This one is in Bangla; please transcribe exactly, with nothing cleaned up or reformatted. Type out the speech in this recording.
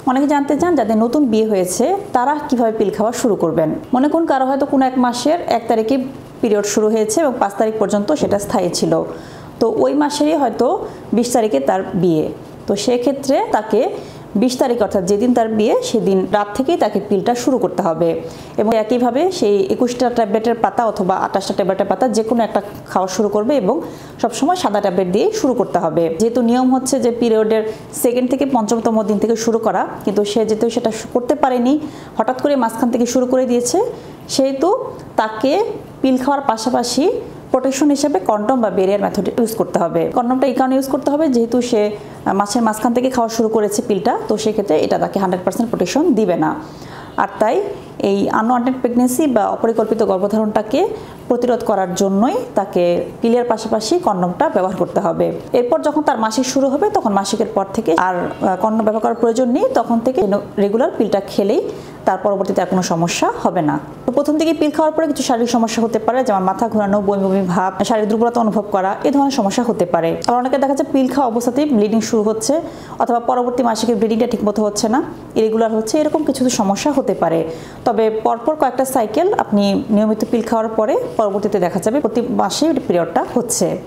অনেকে জানতে চান যাদের নতুন বিয়ে হয়েছে তারা কিভাবে পিল খাওয়া শুরু করবেন। মনে করুন কারো হয়তো কোনো এক মাসের এক তারিখে পিরিয়ড শুরু হয়েছে এবং পাঁচ তারিখ পর্যন্ত সেটা স্থায়ী ছিল, তো ওই মাসেরই হয়তো বিশ তারিখে তার বিয়ে। তো সেক্ষেত্রে তাকে বিশ তারিখ অর্থাৎ যেদিন তার বিয়ে সেদিন রাত থেকেই তাকে পিলটা শুরু করতে হবে এবং একইভাবে সেই একুশটা ট্যাবলেটের পাতা অথবা আঠাশটা ট্যাবলেটের পাতা যে কোনো একটা খাওয়া শুরু করবে এবং সবসময় সাদা ট্যাবলেট দিয়ে শুরু করতে হবে। যেহেতু নিয়ম হচ্ছে যে পিরিয়ডের সেকেন্ড থেকে পঞ্চমতম দিন থেকে শুরু করা, কিন্তু সে যেহেতু সেটা করতে পারেনি, হঠাৎ করে মাঝখান থেকে শুরু করে দিয়েছে, সেহেতু তাকে পিল খাওয়ার পাশাপাশি প্রোটেকশন হিসেবে কন্ডম বা ব্যারিয়ার মেথড ইউজ করতে হবে। কন্ডমটা এই কারণে ইউজ করতে হবে যেহেতু সে মাসের মাঝখান থেকে খাওয়া শুরু করেছে পিলটা, তো সেক্ষেত্রে এটা তাকে হান্ড্রেড পার্সেন্ট প্রোটেকশন দিবে না। আর তাই এই আনওয়ান্টেড প্রেগনেন্সি বা অপরিকল্পিত গর্ভধারণটাকে প্রতিরোধ করার জন্যই তাকে পিলের পাশাপাশি কন্ডমটা ব্যবহার করতে হবে। এরপর যখন তার মাসিক শুরু হবে তখন মাসিকের পর থেকে আর কন্ডম ব্যবহার করার প্রয়োজন নেই, তখন থেকে রেগুলার পিলটা খেলেই তার পরবর্তীতে আর কোনো সমস্যা হবে না। তো প্রথম থেকে পিল খাওয়ার পরে কিছু শারীরিক সমস্যা হতে পারে, যেমন মাথা ঘোরানো, বমি বমি ভাব, শারীরিক দুর্বলতা অনুভব করা, এই ধরনের সমস্যা হতে পারে। আর অনেকে দেখা যাচ্ছে পিল খাওয়া অবস্থাতেই ব্লিডিং শুরু হচ্ছে অথবা পরবর্তী মাসিকের ব্লিডিংটা ঠিকমতো হচ্ছে না, ইরেগুলার হচ্ছে, এরকম কিছু সমস্যা হতে পারে। তবে পরপর কয়েকটা সাইকেল আপনি নিয়মিত পিল খাওয়ার পরে পরবর্তীতে দেখা যাবে প্রতি মাসেই পিরিয়ডটা হচ্ছে।